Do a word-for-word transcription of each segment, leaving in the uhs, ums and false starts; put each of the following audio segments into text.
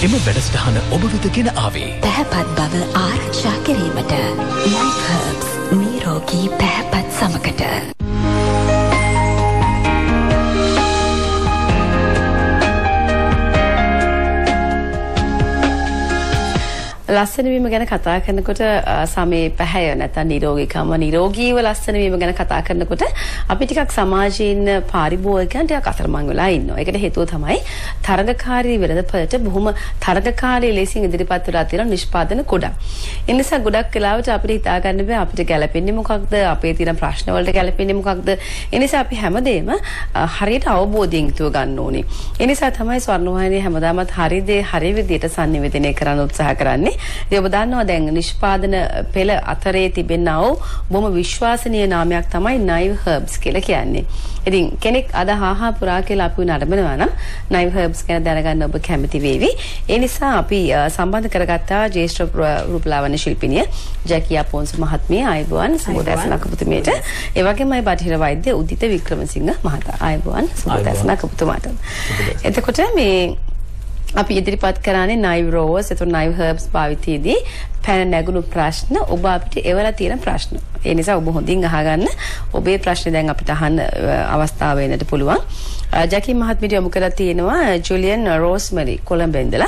එම වැඩසටහන ඔබ වෙත ගෙන ආවේ පැහැපත් බව ආරක්ෂා කිරීමට Life Herbs නිරෝගී පැහැපත් සමකට. ලස්සන වීම ගැන කතා කරනකොට සමේ පැහැය නැත්නම් නිරෝගීකම නිරෝගීව ලස්සන වීම ගැන කතා කරනකොට අපි ටිකක් සමාජයේ ඉන්න පාරිභෝගිකයන් ටිකක් අතරමං වෙලා ඉන්නවා. ඒකට හේතුව තමයි තරඟකාරී වෙළඳපළට බොහොම තරඟකාරී ලෙසින් ඉදිරිපත් වෙලා තියෙන නිෂ්පාදන ගොඩක්. ඒ නිසා ගොඩක් වෙලාවට අපිට හිතා ගන්න බෑ අපිට ගැළපෙන්නේ මොකක්ද, අපේ තියෙන ප්‍රශ්න වලට ගැළපෙන්නේ මොකක්ද. ඒ නිසා අපි හැමදේම හරියට අවබෝධයෙන් යුතුව ගන්න ඕනේ. ඒ නිසා තමයි ස්වර්ණවාහිනිය හැමදාමත් හරි දේ හරි විදිහට sannivedanaya කරන්න උත්සාහ කරන්නේ. ඉතින් ඔබ දන්නවා දැන් නිෂ්පාදන පෙළ අතරේ තිබෙනා වූ බොහොම විශ්වාසනීය නාමයක් තමයි Nive Herbs කියලා කියන්නේ. ඉතින් කෙනෙක් අද හාහා පුරා කියලා අපි නඩබනවා නම් Nive Herbs ගැන දැනගන්න ඔබ කැමති වේවි. ඒ නිසා අපි සම්බන්ධ කරගත්තා ජ්‍යෙෂ්ඨ රූපලාවන්‍ය ශිල්පිනිය ජැකී අපොන්සු මහත්මිය ආයුබෝවන් සුබෝදෑසන කපුතුමියට. ඒ වගේමයි බටහිර වෛද්‍ය උදිත වික්‍රමසිංහ මහතා ආයුබෝවන් සුබෝදෑසන කපුතුමාට. එතකොට මේ අපි ඉදිරිපත් කරන්නේ Nive Rose, එතකොට Nive Herbs භාවිතයේදී පැන නැගුණු ප්‍රශ්න ඔබ අපිට එවලා තියෙන ප්‍රශ්න. ඒ නිසා ඔබ හොඳින් අහගන්න. ඔබේ ප්‍රශ්න දැන් අපිට අහන්න අවස්ථාව වෙන්නට පුළුවන්. ජැකී මහත්මියට යොමු කරලා තියෙනවා ජුලියන් රෝස්මරි කොළඹ ඉඳලා.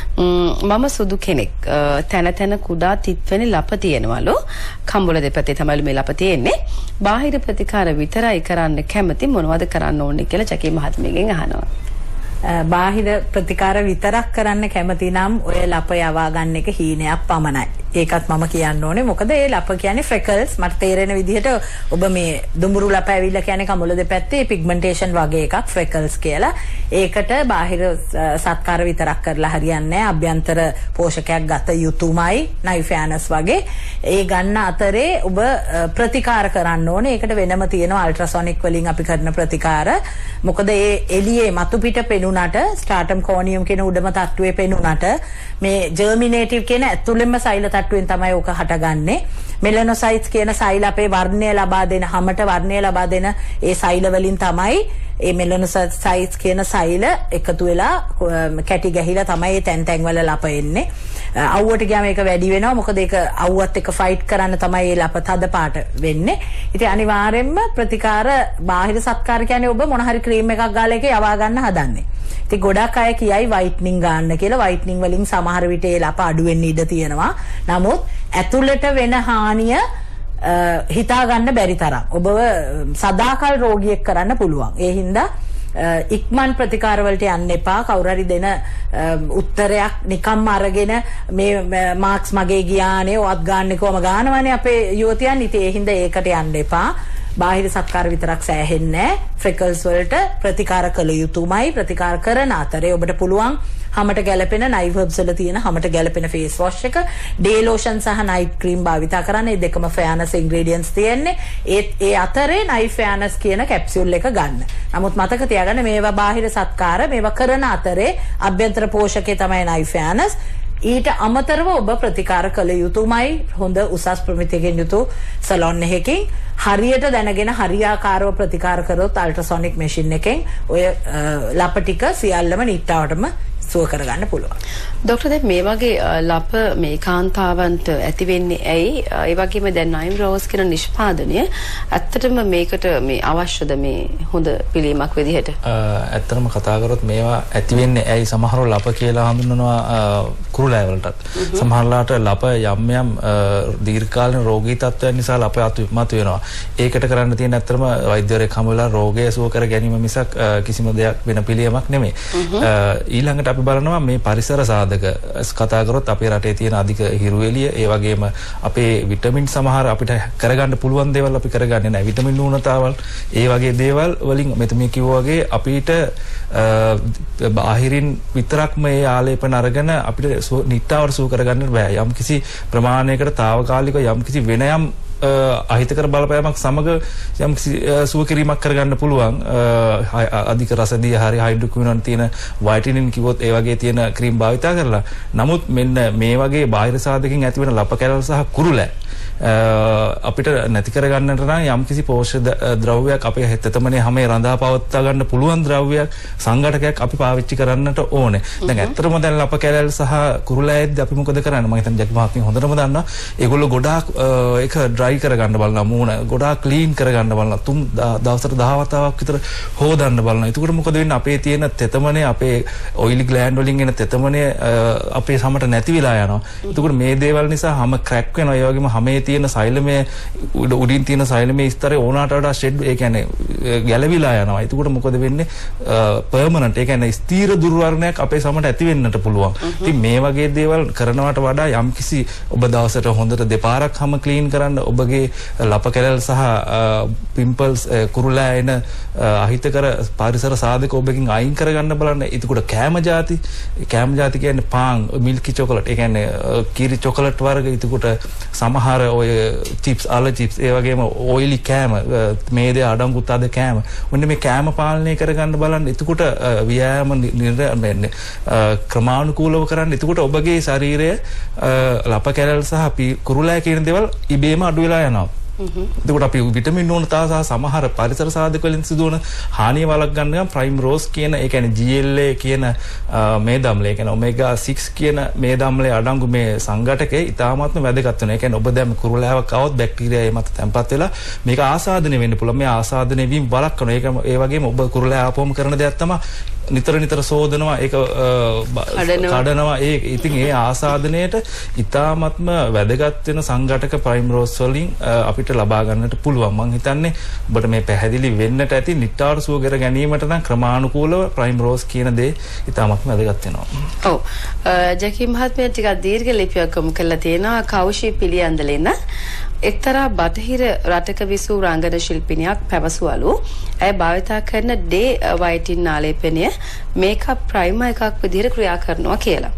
මම සුදු කෙනෙක්. තන තන කුඩා තිත්වෙනි ලප තියෙනවලු. කම්බුල දෙපැත්තේ තමයි මේ ලප තියෙන්නේ. බාහිර ප්‍රතිකාර විතරයි කරන්න කැමති, මොනවද කරන්න ඕනේ කියලා ජැකී මහත්මියගෙන් අහනවා. බාහිර ප්‍රතිකාර විතරක් කරන්න කැමති නම් ඔය ලප යවා ගන්න එක හීනයක් පමණයි. ඒකත් මම කියන්න ඕනේ. මොකද ඒ ලප කියන්නේ freckles. මට තේරෙන විදිහට ඔබ මේ දුඹුරු ලප ඇවිල්ලා කියන්නේ කමුල දෙපැත්තේ pigmentation වගේ එකක් freckles කියලා. ඒකට බාහිර සත්කාර විතරක් කරලා හරියන්නේ නැහැ. අභ්‍යන්තර පෝෂකයක් ගත යුතුමයි. Nive වගේ. ඒ ගන්න අතරේ ඔබ ප්‍රතිකාර කරන්න ඕනේ. ඒකට වෙනම තියෙනවා ultrasonic වලින් අපි කරන ප්‍රතිකාර. මොකද ඒ එළියේ මතු පිට පෙනුනට ස්ට්‍රාටම් කෝනියම් කියන උඩම තට්ටුවේ පෙනුනට මේ ජර්මිනේටිව් කියන ඇතුළෙන්ම සෛල තට්ටුවෙන් තමයි ඔක හටගන්නේ. මෙලනොසයිට්ස් කියන සෛල අපේ වර්ණය ලබා දෙන හැමත වර්ණය ලබා දෙන ඒ සෛල වලින් තමයි ඒ මෙලනොසයිට්ස් කියන සෛල එකතු වෙලා කැටි ගැහිලා තමයි ඒ තැන් තැන් වල ලප එන්නේ. අවුවට ගියාම ඒක වැඩි වෙනවා. මොකද ඒක අවුවත් එක්ක ෆයිට් කරන්න තමයි ඒ ලප තද පාට වෙන්නේ. ඉතින් අනිවාර්යෙන්ම ප්‍රතිකාර බාහිර සත්කාර කියන්නේ ඔබ මොන හරි ක්‍රීම් එකක් ගාලා ඒක යවා ගන්න හදන්නේ. ඉතින් ගොඩක් අය කියයි වයිට්නින් ගන්න කියලා. වයිට්නින් වලින් සමහර විට ඒ ලප අඩු වෙන්න ඉඩ තියෙනවා. නමුත් ඇතුළට වෙන හානිය හිතා ගන්න බැරි තරම් ඔබව සදාකල් රෝගියෙක් කරන්න පුළුවන්. ඒ හින්දා ඉක්මන් ප්‍රතිකාර වලට යන්න එපා. කවුරු හරි දෙන උත්තරයක් නිකම්ම අරගෙන මේ මාක්ස් මගේ ගියානේ ඔත් ගන්න කොහම ගන්නවනේ අපේ යුවතියන්. ඉතින් ඒ හින්දා ඒකට යන්න එපා. බාහිර සත්කාර විතරක් සෑහෙන්නේ නැහැ. freckles වලට ප්‍රතිකාර කළ යුතුමයි. ප්‍රතිකාර කරන අතරේ ඔබට පුළුවන් හැමට ගැලපෙන Nive Herbs වල තියෙන හැමට ගැලපෙන face wash එක, day lotion සහ night cream භාවිතා කරන්න. මේ දෙකම fairness ingredients තියෙන්නේ. ඒ ඒ අතරේ Nive fairness කියන capsule එක ගන්න. නමුත් මතක තියාගන්න මේවා බාහිර සත්කාර මේවා කරන අතරේ අභ්‍යන්තර පෝෂකේ තමයි Nive fairness. ඊට අමතරව ඔබ ප්‍රතිකාර කළ යුතුමයි. හොඳ උසස් ප්‍රමිතියකින් යුතු සලොන් එකකින් හරියට දැනගෙන හරියාකාරව ප්‍රතිකාර කරොත් අල්ට්‍රාසොනික් මැෂින් එකෙන් ඔය ලප ටික සියල්ලම නිට්ටාවටම සුව කරගන්න පුළුවන්. ડોක්ටර් දැන් මේ වගේ ලප මේ කාන්තාවන්ට ඇති වෙන්නේ ඇයි? ඒ වගේම දැන් Nive Rose කියන නිෂ්පාදනය ඇත්තටම මේකට මේ අවශ්‍යද මේ හොඳ පිළියමක් විදිහට? ඇත්තටම කතා කරොත් මේවා ඇති වෙන්නේ ඇයි? සමහරව ලප කියලා හඳුන්වනවා කුරුලෑ වලටත්. සමහරලාට ලප යම් යම් දීර්ඝකාලීන රෝගී තත්ත්වයන් නිසා ලප මතු වෙනවා. ඒකට කරන්න තියෙන ඇත්තටම වෛද්‍යවරයෙක් හමුවලා රෝගය සුව කර ගැනීම මිසක් කිසිම දෙයක් වෙන පිළියමක් නෙමෙයි. ඊළඟට අපි බලනවා මේ පරිසර සාධක කතා කරොත් අපේ රටේ තියෙන අධික හිරු එළිය, ඒ වගේම අපේ විටමින් සමහර අපිට කරගන්න පුළුවන් දේවල් අපි කරගන්නේ නැහැ. විටමින් න්ಯೂನතාවල් ඒ වගේ දේවල් වලින් මෙතන මේ කිව්වා වගේ අපිට බාහිරින් විතරක් මේ ආලේපන අරගෙන අපිට නිට්ටාවට සුව කරගන්න බෑ. යම් කිසි ප්‍රමාණයකට తాවකාලික යම් කිසි වෙනයම් අහිතකර බලපෑමක් සමග යම් සුව කිරීමක් කරගන්න පුළුවන්. අධික රසදිය හරි හයිඩ්‍රොක්විනෝන් තියෙන වයිටනින් කිව්වොත් ඒ වගේ තියෙන ක්‍රීම් භාවිතා කරලා. නමුත් මෙන්න මේ වගේ බාහිර සාධකකින් ඇතිවන ලප කැලල් සහ කුරුලෑ අපිට නැති කරගන්නට නම් යම්කිසි පෝෂක ද්‍රව්‍යයක් අපේ තෙතමනේ හැමේ රඳා පවත්වා ගන්න පුළුවන් ද්‍රව්‍යයක් සංඝටකයක් අපි පාවිච්චි කරන්නට ඕනේ. දැන් ඇත්තටම දැන් ලප කැලල් සහ කුරුලෑද්දි අපි මොකද කරන්නේ? මම හිතන්නේ ජැක් මහත්මිය හොඳටම දන්නවා. ඒගොල්ලෝ ගොඩාක් ඒක ඩ්‍රයි කරගන්න බලනවා මූණ. ගොඩාක් ක්ලීන් කරගන්න බලනවා. තුන් දවසට දහ වතාවක් විතර හොදන්න බලනවා. එතකොට මොකද වෙන්නේ? අපේ තියෙන තෙතමනේ අපේ ඔයිලි ග්ලෑන්ඩ් වලින් එන තෙතමනේ අපේ සමට නැති වෙලා යනවා. එතකොට මේ දේවල් නිසා හැම ක්‍රැක් වෙනවා. ඒ වගේම හැමේ තියෙන සෛලමේ උඩින් තියෙන සෛලමේ ස්තරේ ඕනාට වඩා ෂෙඩ් ඒ කියන්නේ ගැලවිලා යනවා. එතකොට මොකද වෙන්නේ? පර්මනන්ට් ඒ කියන්නේ ස්ථීර දුර්වර්ණයක් අපේ සමට ඇති වෙන්නට පුළුවන්. ඉතින් මේ වගේ දේවල් කරනවට වඩා යම්කිසි ඔබ දවසට හොඳට දෙපාරක් හැම ක්ලීන් කරන්න ඔබගේ ලප කැලල් සහ පිම්පල්ස් කුරුලෑ එන අහිතකර පරිසර සාධක ඔබකින් අයින් කරගන්න බලන්න. එතකොට කෑම ಜಾති කෑම ಜಾති කියන්නේ පාන්, මිල්කි චොකලට්, ඒ කියන්නේ කිරි චොකලට් වර්ග. එතකොට සමහර ඔය චිප්ස්, ආල චිප්ස්, ඒ වගේම ඔයිලි කෑම, මේදේ අඩංගුත් අද කෑම. මොන්න මේ කෑම පාලනය කරගන්න බලන්න. එතකොට ව්‍යායාම නිර්ණය ක්‍රමානුකූලව කරන්න. එතකොට ඔබගේ ශරීරය ලප කැලල් සහ කුරුලෑ කියන දේවල් ඉබේම අඩු වෙලා යනවා. එතකොට අපි විටමින් ඕන තා සහ සමහර පරිසර සාධක වලින් සිදුවන හානිය වළක්වන්න ගන්න ප්‍රයිම් රෝස් කියන ඒ කියන්නේ ජී එල් ඒ කියන මේ දම්ලේ කියන ඔමෙගා සික්ස් කියන මේ දම්ලේ අඩංගු මේ සංඝටකේ ඉතාමත්ම වැදගත් වෙනවා. ඒ කියන්නේ ඔබ දැන් කුරුලෑවක් આવොත් බැක්ටීරියා ඒ මත තැම්පත් වෙලා මේක ආසාදනය වෙන්න පුළුවන්. මේ ආසාදනය වීම වළක්වනවා. ඒක ඒ වගේම ඔබ කුරුලෑ ආපුවම කරන දෙයක් තමයි නිතර නිතර සෝදනවා, ඒක කඩනවා. ඒ ඉතින් ඒ ආසාදනයට ඉතාමත්ම වැදගත් වෙන සංඝටක ප්‍රයිම් රෝස් වලින් අපිට ලබා ගන්නට පුළුවන්. මම හිතන්නේ ඔබට මේ පැහැදිලි වෙන්නට ඇති. නිට්ටාර සුව කර ගැනීමට නම් ක්‍රමානුකූලව ප්‍රයිම් රෝස් කියන දේ ඉතාමත්ම වැදගත් වෙනවා. ඔව්. ජැකි මහත්මයා ටිකක් දීර්ඝ ලිපියක් යොමු කළා තියෙනවා කෞෂී පිළියන්දලෙන. එක්තරා බටහිර රටක විසූ රංගන ශිල්පිනියක් පැවසුවලු ඇය භාවිතා කරන ඩේ වයිටින් ආලේපනය මේකප් ප්‍රයිමර් එකක් විදිහට ක්‍රියා කරනවා කියලා.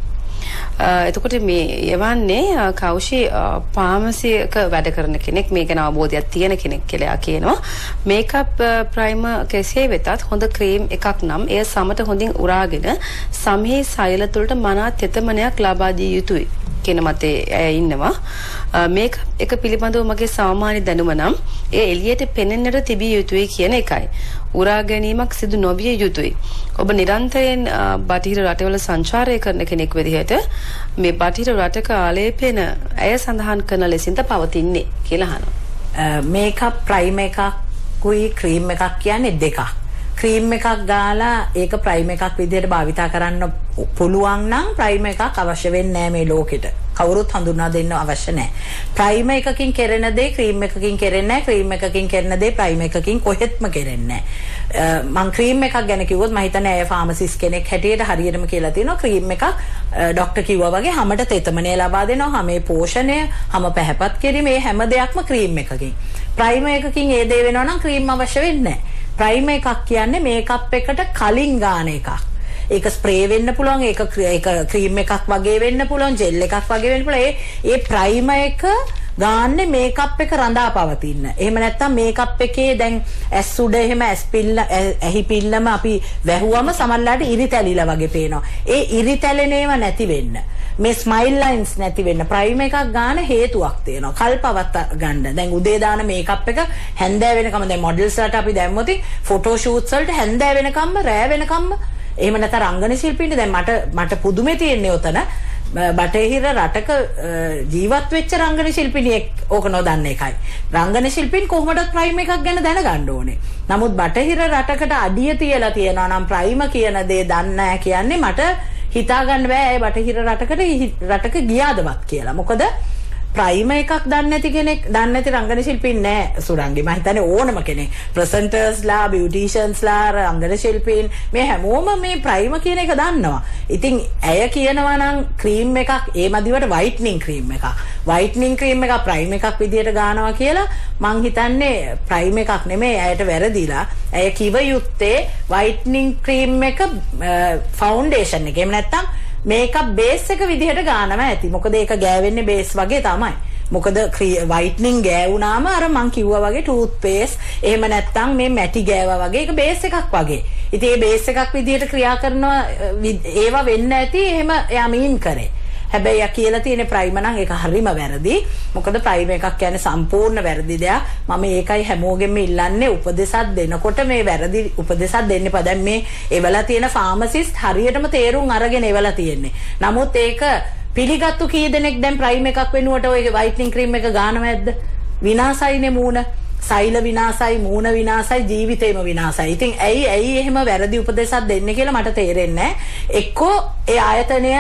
එතකොට මේ යවන්නේ කෞෂී ෆාමසියක වැඩ කරන කෙනෙක්, මේ ගැන අවබෝධයක් තියෙන කෙනෙක් කියලා කියනවා. මේකප් ප්‍රයිමර් කෙසේ වෙතත් හොඳ ක්‍රීම් එකක් නම් එය සමට හොඳින් උරාගෙන සමහේ සෛල තුළට මනා තෙතමනයක් ලබා දිය යුතුයි කියන මතේ ඇය ඉන්නවා. මේක එක පිළිබඳව මගේ සාමාන්‍ය දැනුම නම් ඒ එළියට පෙනෙන්නට තිබිය යුතුයි කියන එකයි. උරා ගැනීමක් සිදු නොවිය යුතුයි. ඔබ නිරන්තරයෙන් බටහිර රටවල සංචාරය කරන කෙනෙක් විදිහට මේ බටහිර රටක ආලේපන ඇය සඳහන් කරන ලෙසින්ද පවතින්නේ කියලා අහනවා. මේකප් ප්‍රයිම් එකක් කුයි ක්‍රීම් එකක් කියන්නේ දෙකක්. ක්‍රීම් එකක් ගාලා ඒක ප්‍රයිම් එකක් විදිහට භාවිතා කරන්න පුළුවන් නම් ප්‍රයිම් එකක් අවශ්‍ය වෙන්නේ නැහැ මේ ලෝකෙට. කවුරුත් හඳුනා දෙන්න අවශ්‍ය නැහැ. ප්‍රයිම් එකකින් කෙරෙන දේ ක්‍රීම් එකකින් කෙරෙන්නේ නැහැ. ක්‍රීම් එකකින් කෙරෙන දේ ප්‍රයිම් එකකින් කොහෙත්ම කෙරෙන්නේ නැහැ. මම ක්‍රීම් එකක් ගැන කිව්වොත් මම හිතන්නේ අය ෆාමසිස් කෙනෙක් හැටියට හරියටම කියලා තියෙනවා. ක්‍රීම් එකක් ડોක්ටර් කිව්වා වගේ හැමට තෙතමනය ලබා දෙනවා. හැමේ පෝෂණය, හැම පැහැපත් කිරීම, මේ හැම දෙයක්ම ක්‍රීම් එකකින්. ප්‍රයිම් එකකින් ඒ දේ වෙනවා නම් ක්‍රීම් අවශ්‍ය වෙන්නේ නැහැ. ප්‍රයිම් එකක් කියන්නේ මේකප් එකට කලින් ගාන එකක්. ඒක ස්ප්‍රේ වෙන්න පුළුවන්, ඒක ඒක ක්‍රීම් එකක් වගේ වෙන්න පුළුවන්, ජෙල් එකක් වගේ වෙන්න පුළුවන්. ඒ ඒ ප්‍රයිමර් එක ගාන්නේ මේකප් එක රඳා පවතින්න. එහෙම නැත්නම් මේකප් එකේ දැන් ඇස් උඩ එහෙම ඇස් පිල්ල ඇහි පිල්ලම අපි වැහුවම සමහරලාට ඉරි තැලිලා වගේ පේනවා. ඒ ඉරි තැලෙනේව නැති වෙන්න, මේ ස්මයිල් ලයින්ස් නැති වෙන්න ප්‍රයිම් එකක් ගන්න හේතුවක් තියෙනවා. කල්පවත් ගන්න. දැන් උදේ දාන මේකප් එක හැන්දෑ වෙනකම් දැන් මොඩල්ස් වලට අපි දැම්මොත් ෆොටෝ ෂූට්ස් වලට හැන්දෑ වෙනකම්ම රෑ වෙනකම්ම එහෙම නැත්නම් රංගන ශිල්පීන්ට දැන් මට මට පුදුමේ තියෙන්නේ උතන බටහිර රටක ජීවත් වෙච්ච රංගන ශිල්පිනියෙක් ඕක නොදන්න එකයි. රංගන ශිල්පීන් කොහොමද ප්‍රයිම් එකක් ගැන දැනගන්න ඕනේ. නමුත් බටහිර රටකට අඩිය තියලා තියෙනවා නම් ප්‍රයිම කියන දේ දන්නේ නැහැ කියන්නේ මට හිතා ගන්න බෑ ඒ බටහිර රටකට රටක ගියාදවත් කියලා. මොකද ප්‍රයිම එකක් දන්නේ නැති කෙනෙක්, දන්නේ නැති රංගන ශිල්පීන් නෑ සුරංගි. මම හිතන්නේ ඕනම කෙනෙක් ප්‍රසන්ටර්ස්ලා, බියුටිෂියන්ස්ලා, රංගන ශිල්පීන් මේ හැමෝම මේ ප්‍රයිම කියන එක දන්නවා. ඉතින් ඇය කියනවා නම් ක්‍රීම් එකක් ඒ මදිවට වයිට්නින් ක්‍රීම් එකක්. වයිට්නින් ක්‍රීම් එකක් ප්‍රයිම් එකක් විදියට ගන්නවා කියලා මං හිතන්නේ ප්‍රයිම් එකක් නෙමෙයි, ඇයට වැරදිලා. ඇය කිව යුත්තේ වයිට්නින් ක්‍රීම් එක ෆවුන්ඩේෂන් එක. එහෙම නැත්නම් මේකප් බේස් එක විදිහට ගන්නවා ඇති. මොකද ඒක ගෑවෙන්නේ බේස් වගේ තමයි. මොකද වයිට්නින් ගෑවුනාම අර මං කිව්වා වගේ ටූත් පේස්ට් එහෙම නැත්නම් මේ මැටි ගෑවා වගේ ඒක බේස් එකක් වගේ. ඉතින් මේ බේස් එකක් විදිහට ක්‍රියා කරනවා ඒවා වෙන්න ඇති. එහෙම එයා මීන් කරේ. හැබැයි යා කියලා තියෙන ප්‍රයිමර් නම් ඒක හරිම වැරදි. මොකද ප්‍රයිමර් එකක් කියන්නේ සම්පූර්ණ වැරදි දෙයක්. මම ඒකයි හැමෝගෙම ඉල්ලන්නේ උපදේශක් දෙනකොට මේ වැරදි උපදේශක් දෙන්න එපා. දැන් මේ එවලා තියෙන ෆාමසිස්ට් හරියටම තේරුම් අරගෙන එවලා තියෙන්නේ. නමුත් ඒක පිළිගත්තු කී දෙනෙක් දැන් ප්‍රයිමර් එකක් වෙනුවට ඔය වයිට්නින් ක්‍රීම් එක ගන්නවද? විනාසයිනේ මූණ. සෛල විනාසයි, මූණ විනාසයි, ජීවිතේම විනාසයි. ඉතින් ඇයි ඇයි එහෙම වැරදි උපදේශයක් දෙන්නේ කියලා මට තේරෙන්නේ නැහැ. එක්කෝ ඒ ආයතනය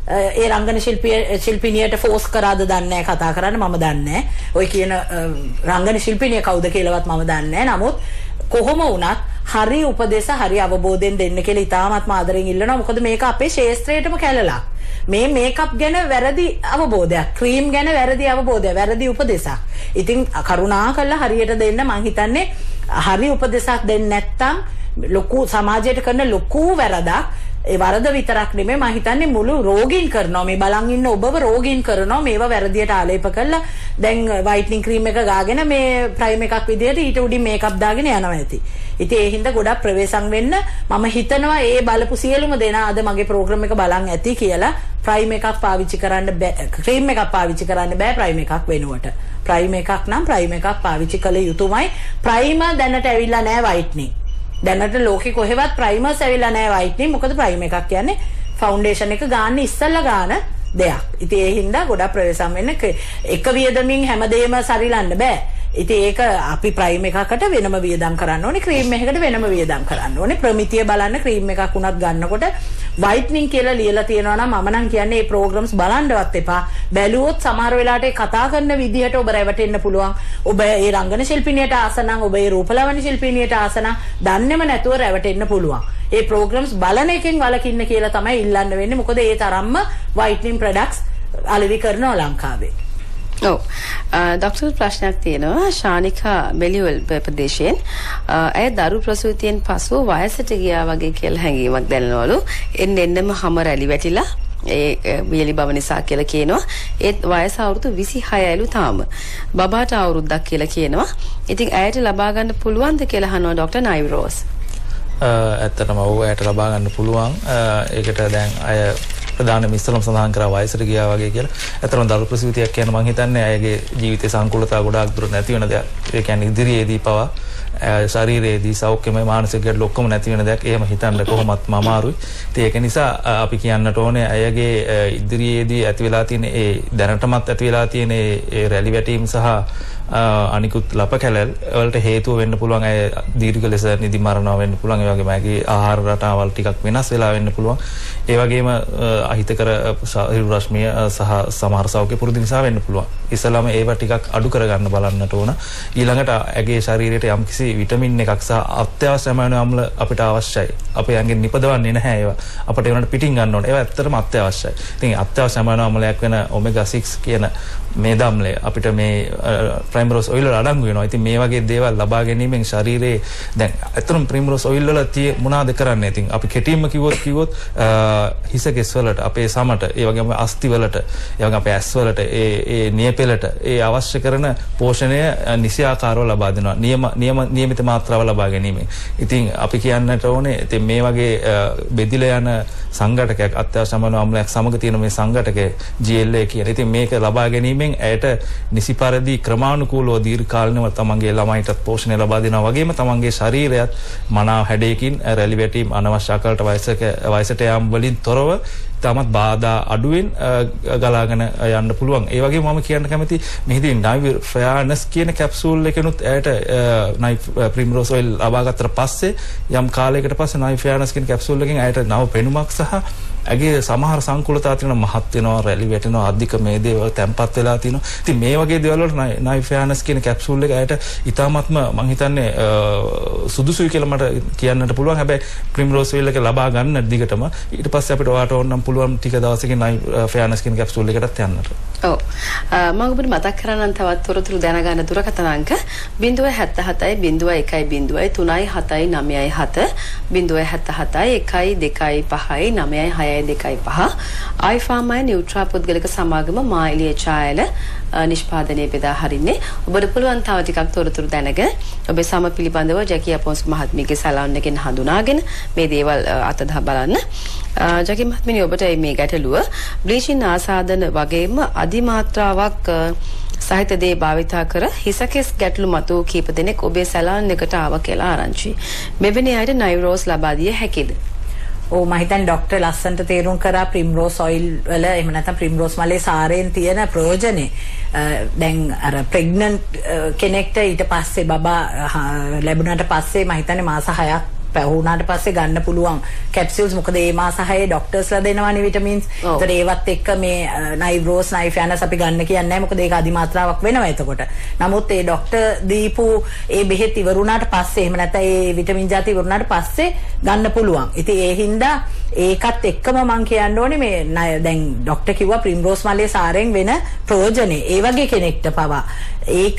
ඒ රංගන ශිල්පිය ශිල්පිනියට ෆෝස් කරාද දන්නේ නැහැ කතා කරන්න මම දන්නේ නැහැ. ඔය කියන රංගන ශිල්පිනිය කවුද කියලාවත් මම දන්නේ නැහැ. නමුත් කොහොම වුණත් හරි උපදේශ හරි අවබෝධයෙන් දෙන්න කියලා ඉතාමත්ම ආදරෙන් ඉල්ලනවා. මොකද මේක අපේ ශාස්ත්‍රයටම කැලලක්. මේ මේකප් ගැන වැරදි අවබෝධයක්, ක්‍රීම් ගැන වැරදි අවබෝධයක්, වැරදි උපදේශයක්. ඉතින් කරුණාකරලා හරියට දෙන්න මං හිතන්නේ හරි උපදේශයක් දෙන්නේ නැත්නම් ලොකු සමාජයට කරන ලොකු වැරදක්. ඒ වරද විතරක් නෙමෙයි මම හිතන්නේ මුළු රෝගීන් කරනවා මේ බලන් ඉන්න ඔබව රෝගීන් කරනවා මේවා වැරදියට ආලේප කරලා දැන් වයිට්නින් ක්‍රීම් එක ගාගෙන මේ ප්‍රයිම් එකක් විදියට ඊට උඩින් මේකප් දාගෙන යනවා ඇති. ඉතින් ඒ හින්දා ගොඩක් ප්‍රවේශම් වෙන්න මම හිතනවා ඒ බලපු සියලුම දෙනා අද මගේ ප්‍රෝග්‍රෑම් එක බලන් ඇති කියලා ප්‍රයිම් එකක් පාවිච්චි කරන්න බෑ ක්‍රීම් එකක් පාවිච්චි කරන්න බෑ ප්‍රයිම් එකක් වෙනුවට. ප්‍රයිම් එකක් නම් ප්‍රයිම් එකක් පාවිච්චි කළ යුතුමයි. ප්‍රයිමර් දැනට ඇවිල්ලා නැහැ වයිට්නින්. දැනට ලෝකෙ කොහෙවත් ප්‍රයිමර්ස් ඇවිල්ලා නැහැ වයිට්නින්. මොකද ප්‍රයිම් එකක් කියන්නේ ෆවුන්ඩේෂන් එක ගන්න ඉස්සෙල්ලා ගන්න දෙයක්. ඉතින් ඒ හින්දා ගොඩක් ප්‍රවේශම් වෙන්න එක වියදමින් හැමදේම සරිලන්න බෑ. ඉතින් ඒක අපි ප්‍රයිම් එකකට වෙනම වියදම් කරන්න ඕනේ, ක්‍රීම් එකකට වෙනම වියදම් කරන්න ඕනේ. ප්‍රමිතිය බලන්න ක්‍රීම් එකක් උනත් ගන්නකොට වයිට්නින් කියලා ලියලා තියෙනවා නම් මම නම් කියන්නේ මේ ප්‍රෝග්‍රෑම්ස් බලන්නවත් එපා. බැලුවොත් සමහර වෙලාවට ඒ කතා කරන විදිහට ඔබ රැවටෙන්න පුළුවන්. ඔබ ඒ රංගන ශිල්පිනියට ආස නම්, ඔබ ඒ රූපලාවන්‍ය ශිල්පිනියට ආස නම් දන්නේම නැතුව රැවටෙන්න පුළුවන්. ඒ ප්‍රෝග්‍රෑම්ස් බලන එකෙන් වලකින්න කියලා තමයි ඉල්ලන්න වෙන්නේ. මොකද ඒ තරම්ම වයිට්නින් ප්‍රොඩක්ට්ස් අලෙවි කරනවා ලංකාවේ. ඔව් ડોක්ටර් ප්‍රශ්නයක් තියෙනවා ශානිකා මෙලිවල් ප්‍රදේශයෙන් ඇය දරු ප්‍රසූතියෙන් පසු වයසට ගියා වගේ කියලා හැඟීමක් දැනෙනවලු එන්න එන්නම හැම රැලි වැටිලා ඒ වියලි බව නිසා කියලා කියනවා ඒත් වයස අවුරුදු විසිහයලු තාම බබාට අවුරුද්දක් කියලා කියනවා ඉතින් ඇයට ලබා ගන්න පුළුවන්ද කියලා අහනවා ડોක්ටර් නයිරෝස් ඇත්තටම ඔව් ඇයට ලබා ගන්න පුළුවන් ඒකට දැන් අය ප්‍රධාන මිස්තරම් සඳහන් කරා වයසට ගියා වගේ කියලා. ඇත්තටම දරු ප්‍රසූතියක් කියන මම හිතන්නේ අයගේ ජීවිතේ සංකූලතා ගොඩාක් දුර නැති වෙන දෙයක්. ඒ කියන්නේ ඉදිරියේදී පවා ශරීරයේදී සෞඛ්‍යමය මානසික ගැටලු ඔක්කොම නැති වෙන දෙයක්. එහෙම හිතන්න කොහොමත්ම අමාරුයි. ඉතින් ඒක නිසා අපි කියන්නට ඕනේ අයගේ ඉදිරියේදී ඇති වෙලා තියෙන ඒ දැනටමත් ඇති වෙලා තියෙන ඒ රැලි වැටීම් සහ අනිකුත් ලප කැලල් වලට හේතුව වෙන්න පුළුවන් අය දීර්ඝ ලෙස නිදි මරනවා වෙන්න පුළුවන් ඒ වගේම ඇගේ ආහාර රටාවල් ටිකක් වෙනස් වෙලා වෙන්න පුළුවන් ඒ වගේම අහිතකර ශරීර රශ්මිය සහ සමහර සෞඛ්‍ය පුරුදු නිසා වෙන්න පුළුවන් ඉස්සලාම ඒවා ටිකක් අඩු කරගන්න බලන්නට ඕන ඊළඟට ඇගේ ශරීරයට යම්කිසි විටමින් එකක් සහ අත්‍යවශ්‍ය ඇමයිනෝ අම්ල අපිට අවශ්‍යයි අපේ ඇඟෙන් නිපදවන්නේ නැහැ ඒවා අපිට ඒවට පිටින් ගන්න ඕනේ ඒවා ඇත්තටම අත්‍යවශ්‍යයි ඉතින් අත්‍යවශ්‍ය ඇමයිනෝ අම්ලයක් වෙන ඔමෙගා සික්ස් කියන මේ දම්ලය අපිට මේ ප්‍රයිමරෝස් ඔයිල් වල අඩංගු වෙනවා. ඉතින් මේ වගේ දේවල් ලබා ගැනීමෙන් ශරීරයේ දැන් අතරම ප්‍රයිමරෝස් ඔයිල් වල තිය මොනවාද කරන්නේ? ඉතින් අපි කෙටින්ම කිව්වොත් කිව්වොත් හිස කෙස් වලට, අපේ සමට, ඒ වගේම අස්ථි වලට, ඒ වගේම අපේ ඇස් වලට, ඒ ඒ නියපෙලට ඒ අවශ්‍ය කරන පෝෂණය නිසියාකාරව ලබා දෙනවා. නියම නියම නියමිත මාත්‍රාව ලබා ගැනීමෙන්. ඉතින් අපි කියන්නට ඕනේ ඉතින් මේ වගේ බෙදිලා යන සංඝටකයක් අත්‍යවශ්‍ය අමනෝ අම්ලයක් සමග තියෙන මේ සංඝටකය ජී එල් ඒ කියන. ඉතින් මේක ලබා ගැනීමෙන් ඇයට නිසි පරිදි ක්‍රමානුකූලව දීර්ඝ කාලිනව තමන්ගේ ළමයිටත් පෝෂණය ලබා දෙනවා වගේම තමන්ගේ ශරීරයත් මනාව හැඩයකින් රැලි වැටීම් අනවශ්‍ය ආකාරයට වයසක වයසට යාම් වලින් තොරව තමත් බාධා අඩුවෙන් ගලාගෙන යන්න පුළුවන්. ඒ වගේම මම කියන්න කැමති මෙහිදී නයිව් ෆයානස් කියන කැප්සූල් එකනොත් ඇයට නයිව් ප්‍රිම්රෝස් ඔයිල් ලබා ගත්තට පස්සේ යම් කාලයකට පස්සේ නයිව් ෆයානස් කියන කැප්සූල් එකෙන් ඇයට නව පෙනුමක් සහ ඇගේ සමහර සංකූලතා තියෙන මහත් වෙනවා රැලි වැටෙනවා අධික මේ දේවල් තැම්පත් වෙලා තියෙනවා. ඉතින් මේ වගේ දේවල් වලට නයිව් ෆයානස් කියන කැප්සූල් එක ඇයට ඉතාමත්ම මම හිතන්නේ සුදුසුයි කියලා මට කියන්නට පුළුවන්. හැබැයි ප්‍රිම්රෝස් ඔයිල් එක ලබා ගන්න දිගටම ඊට පස්සේ අපිට ඔයාට ඕන නම් පුළුවන් ටික දවසකින් නයිව් ෆයානස් කියන කැප්සූල් එකටත් යන්නට. ඔව්. මම ඔබට මතක් කරන්නම් තවත් තොරතුරු දැනගන්න දුරකථන අංක zero seven seven zero one one zero three seven nine seven zero seven seven one one two five nine six හය දෙකයි පහ iFarmයි නියුට්‍රා පුද්ගලික සමාගම මායිලිය ඡායල නිෂ්පාදනයේ බෙදා හරින්නේ. ඔබට පුළුවන් තව ටිකක් තොරතුරු දැනගෙන ඔබේ සම පිළිබඳව ජැකි අපොන්ස් මහත්මියගේ සැලොන් එකෙන් හඳුනාගෙන මේ දේවල් අතදා බලන්න. ජැකි මහත්මිය ඔබට මේ ගැටලුව බ්ලීචින් ආසාදන වගේම අධිමාත්‍රාවක් සහිත දේ භාවිතා කර හිසකෙස් ගැටලු මතු කීප දෙනෙක් ඔබේ සැලොන් එකට ආව කියලා ආරංචි. මෙවැනි අයට නයිරෝස් ලබා දිය හැකිද? ඕ මම හිතන්නේ ડોක්ටර් ලස්සන්ට තේරුම් කරා ප්‍රිම්රෝස් ඔයිල් වල එහෙම නැත්නම් ප්‍රිම්රෝස් මලේ සාරයෙන් තියෙන ප්‍රයෝජනේ. දැන් අර ප්‍රෙග්නන්ට් කෙනෙක්ට ඊට පස්සේ බබා ලැබුණාට පස්සේ මම හිතන්නේ මාස හයක් පැවුණාට පස්සේ ගන්න පුළුවන් කැප්සියුල්ස්. මොකද මේ මාස හයේ ડોක්ටර්ස්ලා දෙනවානේ විටමින්ස්. ඒතර ඒවත් එක්ක මේ නයිව්රෝස් නයිෆෑනස් අපි ගන්න කියන්නේ නැහැ. මොකද ඒක අධිමාත්‍රාවක් වෙනවා එතකොට. නමුත් ඒ ડોක්ටර් දීපු ඒ බෙහෙත් ඉවරුණාට පස්සේ එහෙම නැත්නම් ඒ විටමින් ಜಾති ඉවරුණාට පස්සේ ගන්න පුළුවන්. ඉතින් ඒ හින්දා ඒකත් එක්කම මම කියන්න ඕනේ මේ දැන් ડોක්ටර් කිව්වා ප්‍රිම්රෝස් මලේ සාරයෙන් වෙන ප්‍රයෝජනේ. ඒ වගේ කෙනෙක්ට පවා ඒක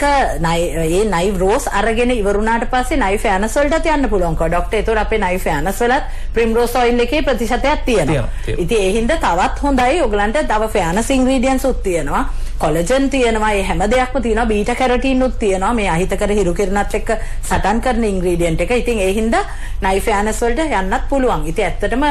ඒ නයිව්රෝස් අරගෙන ඉවරුණාට පස්සේ නයිෆෑනස් වලටත් යන්න පුළුවන්. ડોක්ටර් ඒතොර අපේ නයිෆෑනස් වලත් ප්‍රිම්රෝස් ඔයිල් එකේ ප්‍රතිශතයක් තියෙනවා. ඉතින් ඒ හින්දා තවත් හොඳයි ඔයගලන්ට තව ෆෑනස් ඉන්ග්‍රීඩියන්ට්ස් උත් තියෙනවා. කොලජන් තියෙනවා. මේ හැම දෙයක්ම තියෙනවා. බීටා කැරොටින් උත් තියෙනවා. මේ අහිතකර හිරු කිරණත් එක්ක සටන් කරන ඉන්ග්‍රීඩියන්ට් එක. ඉතින් ඒ හින්දා නයිෆෑනස් වලට යන්නත් පුළුවන්. ඉතින් ඇත්තටම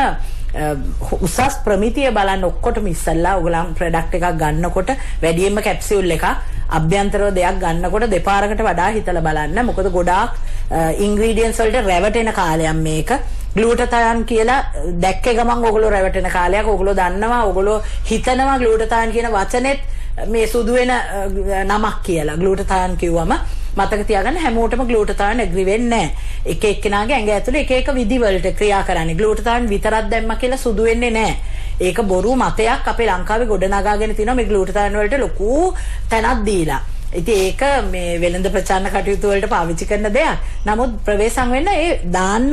උසස් ප්‍රමිතිය බලන්න ඔක්කොටම ඉස්සල්ලා ඔයගලන් ප්‍රොඩක්ට් එකක් ගන්නකොට වැඩියෙන්ම කැප්සියුල් එකක් අභ්‍යන්තරව දෙයක් ගන්නකොට දෙපාරකට වඩා හිතලා බලන්න. මොකද ගොඩාක් ඉන්ග්‍රීඩියන්ට්ස් වලට රැවටෙන කාලයක් මේක. ග්ලූටතයන් කියලා දැක්කේ ගමන් ඔයගොල්ලෝ රැවටෙන කාලයක්. ඔයගොල්ලෝ දන්නවා ඔයගොල්ලෝ හිතනවා ග්ලූටතයන් කියන වචනේත් මේ සුදු වෙන නමක් කියලා. ග්ලූටතයන් කිව්වම මතක තියාගන්න හැමෝටම ග්ලූටතයන් ඇග්‍රි වෙන්නේ නැහැ. එක එක්කෙනාගේ ඇඟ ඇතුලේ එක එක විදිවලට ක්‍රියා කරන්නේ. ග්ලූටතයන් විතරක් දැම්ම කියලා සුදු වෙන්නේ නැහැ. ඒක බොරු මතයක් අපේ ලංකාවේ ගොඩනගාගෙන තිනවා මේ ග්ලූටතයන් වලට ලොකු තැනක් දීලා. ඉතින් ඒක මේ වෙළඳ ප්‍රචාරණ කටයුතු වලට පාවිච්චි කරන දෙයක්. නමුත් ප්‍රවේශම් වෙන්න ඒ දාන්න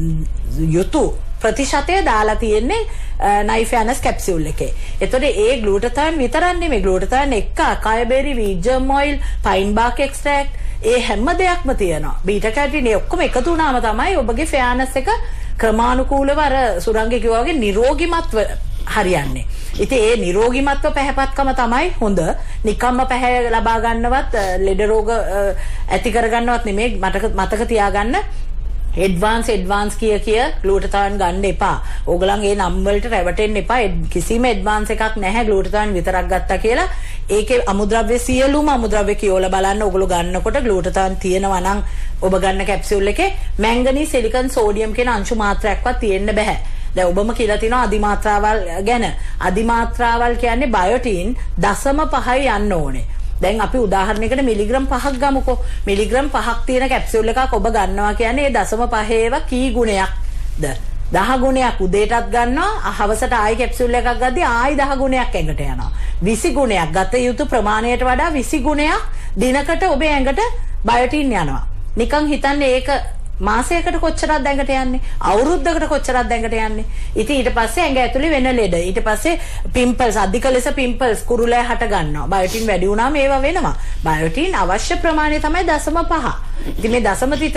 යුතු ප්‍රතිශතය දාලා තියෙන්නේ නයිෆෑනස් කැප්සියුල් එකේ. එතකොට ඒ ග්ලූටතයන් විතරක් නෙමෙයි ග්ලූටතයන් එක්ක අකායබෙරි වීට් ජර්ම් ඔයිල්, පයින් බාක් එක්ස්ට්‍රැක්ට් ඒ හැම දෙයක්ම තියෙනවා. බීටා කැරොටින් ඔක්කොම එකතු වුණාම තමයි ඔබගේ ෆෑනස් එක ක්‍රමානුකූලව අර සුරංගේ කිව්වා වගේ නිරෝගීමත්ව හරියන්නේ. ඉතින් ඒ නිරෝගීමත්ව පැහැපත්කම තමයි හොඳ. නිකම්ම පැහැ ලබා ගන්නවත් ලෙඩ රෝග ඇති කර ගන්නවත් නෙමෙයි. මතක මතක තියාගන්න ඇඩ්වාන්ස් ඇඩ්වාන්ස් කිය කිය ග්ලූටතයන් ගන්න එපා. ඕගලන් ඒ නම් වලට රැවටෙන්න එපා. කිසිම ඇඩ්වාන්ස් එකක් නැහැ ග්ලූටතයන් විතරක් ගත්තා කියලා. ඒකේ අමුද්‍රව්‍ය සියලුම අමුද්‍රව්‍ය කියෝලා බලන්න ඕගොල්ලෝ ගන්නකොට ග්ලූටතයන් තියෙනවා නම් ඔබ ගන්න කැප්සියුල් එකේ මැංගනීස්, සිලිකන්, සෝඩියම් කියන අංශු මාත්‍රයක්වත් තියෙන්න බෑ. දැන් ඔබම කියලා තිනවා අධිමාත්‍රාවල් ගැන. අධිමාත්‍රාවල් කියන්නේ බයොටින් දශම පහයි යන්න ඕනේ. දැන් අපි උදාහරණයකට මිලිග්‍රෑම් පහක් ගමුකෝ. මිලිග්‍රෑම් පහක් තියෙන කැප්සියුල් එකක් ඔබ ගන්නවා කියන්නේ ඒ දශම පහේව කී ගුණයක්ද? දහ ගුණයක් උදේටත් ගන්නවා. හවසට ආයි කැප්සියුල් එකක් ගද්දී ආයි දහ ගුණයක් ඇඟට යනවා. විසි ගුණයක් ගත යුතු ප්‍රමාණයට වඩා විසි ගුණයක් දිනකට ඔබේ ඇඟට බයොටින් යනවා. නිකන් හිතන්නේ ඒක මාසයකට කොච්චරක් දැඟට යන්නේ, අවුරුද්දකට කොච්චරක් දැඟට යන්නේ. ඉතින් ඊට පස්සේ ඇඟ ඇතුලේ වෙන ලෙඩ, ඊට පස්සේ පිම්පල්ස්, අධික ලෙස පිම්පල්ස් කුරුලෑ හට ගන්නවා. බයොටින් වැඩි වුණාම ඒවා වෙනවා. බයොටින් අවශ්‍ය ප්‍රමාණය තමයි දශම පහ. ඉතින් මේ දශම තිත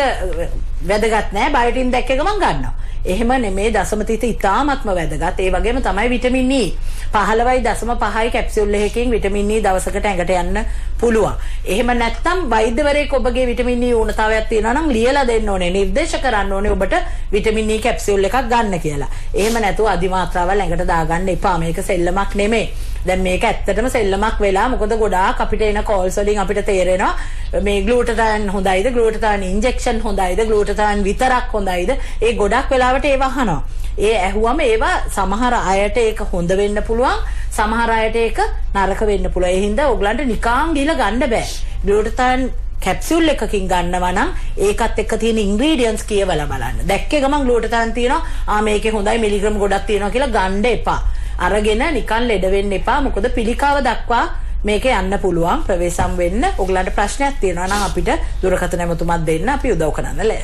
වැදගත් නෑ. බයොටින් දැක්ක ගමන් ගන්නවා. එහෙම නෙමේ. දශම තිත ඉතාමත්ම වැදගත්. ඒ වගේම තමයි විටමින් E. පහළොවයි දශම පහයි කැප්සියුල් එකකින් විටමින් E දවසකට ඇඟට යන්න පුළුවන්. එහෙම නැත්නම් වෛද්‍යවරයෙක් ඔබගේ විටමින් E උණතාවයක් තියෙනවා නම් ලියලා දෙන්න ඕනේ, නිර්දේශ කරන්න ඕනේ ඔබට විටමින් E කැප්සියුල් එකක් ගන්න කියලා. එහෙම නැතුව අධිමාත්‍රාවල් ඇඟට දාගන්න එපා. මේක සෙල්ලමක් නෙමෙයි. දැන් මේක ඇත්තටම සෙල්ලමක් වෙලා. මොකද ගොඩාක් අපිට එන කෝල්ස් වලින් අපිට තේරෙනවා මේ ග්ලූටතයන් හොඳයිද, ග්ලූටතයන් ඉන්ජෙක්ෂන් හොඳයිද, ග්ලූටතයන් විතරක් හොඳයිද? ඒ ගොඩක් වෙලාවට ඒව අහනවා. ඒ ඇහුවම ඒවා සමහර අයට ඒක හොඳ වෙන්න පුළුවන්, සමහර අයට ඒක නරක වෙන්න පුළුවන්. ඒ හින්දා ඔයගලන්ට නිකාම් ගිල ගන්න බෑ. ග්ලූටතයන් කැප්සියුල් එකකින් ගන්නවා නම් ඒකත් එක්ක තියෙන ඉන්ග්‍රීඩියන්ට්ස් කියවලා බලන්න. දැක්කේ ගමන් ග්ලූටතයන් තියෙනවා, ආ මේකේ හොඳයි මිලිග්‍රෑම් ගොඩක් තියෙනවා කියලා ගන්න එපා. අරගෙන නිකන් ලෙඩ වෙන්න එපා. මොකද පිළිකාව දක්වා මේක යන්න පුළුවන්. ප්‍රවේශම් වෙන්න ඔයගලන්ට ප්‍රශ්නයක් තියෙනවා නම් අපිට දුරකථන ඇමතුමක් දෙන්න අපි උදව් කරන්න ලෑස්තියි.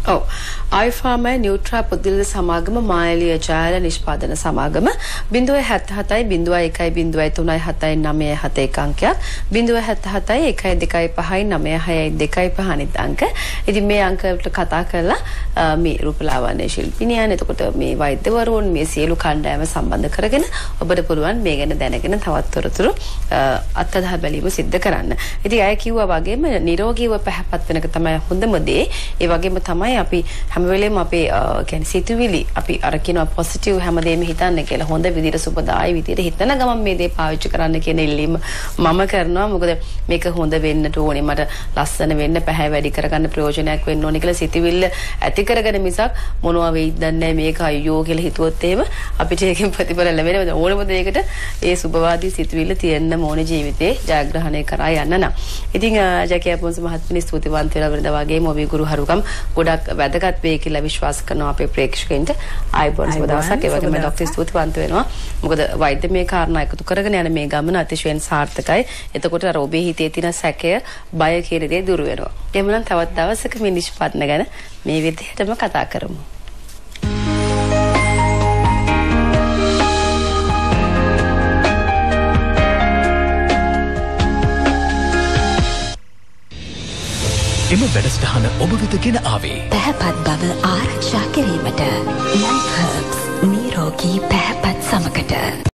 ඔව්. ආයිෆාමයි නියුට්‍රා පුද්ගල සමාගම මායලිය ජයල නිෂ්පාදන සමාගම zero seven seven zero one one zero three seven nine seven එක අංකයක් zero seven seven one two five nine six two five අනිත් අංක. ඉතින් මේ අංකවලට කතා කරලා මේ රූපලාවන්‍ය ශිල්පිනියන් එතකොට මේ වෛද්‍යවරුන් මේ සියලු කණ්ඩායම සම්බන්ධ කරගෙන ඔබට පුළුවන් මේ ගැන දැනගෙන තවත් තොරතුරු අත්දැක බැලීම සිද්ධ කරන්න. ඉතින් අය කිව්වා වගේම නිරෝගීව පැහැපත් වෙනක තමයි හොඳම දේ. ඒ වගේම තමයි අපි හැම වෙලේම අපේ කියන්නේ සිතුවිලි අපි අර කියනවා පොසිටිව් හැමදේම හිතන්න කියලා හොඳ විදිහට සුබදායි විදිහට හිතන ගමන් මේ දේ පාවිච්චි කරන්න කියන ඉල්ලීම මම කරනවා. මොකද මේක හොඳ වෙන්නට ඕනේ, මට ලස්සන වෙන්න, පැහැ වැඩි කරගන්න, ප්‍රයෝජනයක් වෙන්න ඕනේ කියලා සිතුවිල්ල ඇති කරගෙන මිසක් මොනවා වෙයිද දන්නේ මේක අයියෝ කියලා හිතුවොත් එහෙම අපිට ඒකෙන් ප්‍රතිඵල ලැබෙන්නේ ඕනම දෙයකට ඒ සුබවාදී සිතුවිල්ල තියෙන්න ඕනේ ජීවිතේ ජයග්‍රහණය කරා යන්න නම්. ඉතින් ජැකියා පොන්ස මහත්මිය ස්තුතිවන්ත වෙලා වෙනදා වගේම ඔබේ ගුරු හරුකම් ගොඩක් වැදගත් වේ කියලා විශ්වාස කරනවා අපේ ප්‍රේක්ෂකයන්ට. ආයිබෝන් සුබ දවසක්. ඒ වගේම ડોක්ටර් ස්තුතිවන්ත වෙනවා. මොකද වෛද්‍ය මේ කාරණා එකතු කරගෙන යන මේ ගමන අතිශයින් සාර්ථකයි. එතකොට අර ඔබේ හිතේ තියෙන සැකය, බය කියන දේ දුර වෙනවා. එhmenan තවත් දවසක මේ නිෂ්පාදන ගැන මේ විදිහටම කතා කරමු. එම වැඩසටහන ඔබ වෙත ගෙන ආවේ පැහැපත් බව ආරක්ෂා කිරීමට ලයිෆ් හර්බ්ස් නිරෝගී පැහැපත් සමකට